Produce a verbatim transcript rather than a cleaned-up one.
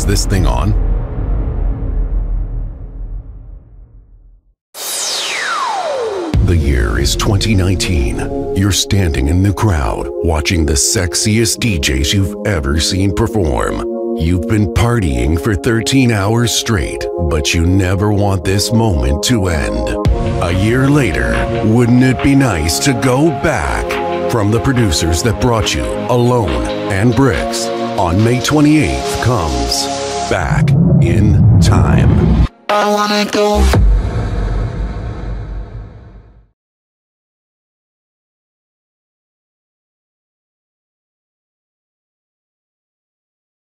Is this thing on? The year is twenty nineteen. You're standing in the crowd, watching the sexiest D Js you've ever seen perform. You've been partying for thirteen hours straight, but you never want this moment to end. A year later, wouldn't it be nice to go back? From the producers that brought you Alone and Bricks, on May twenty-eighth comes Back in Time. I wanna go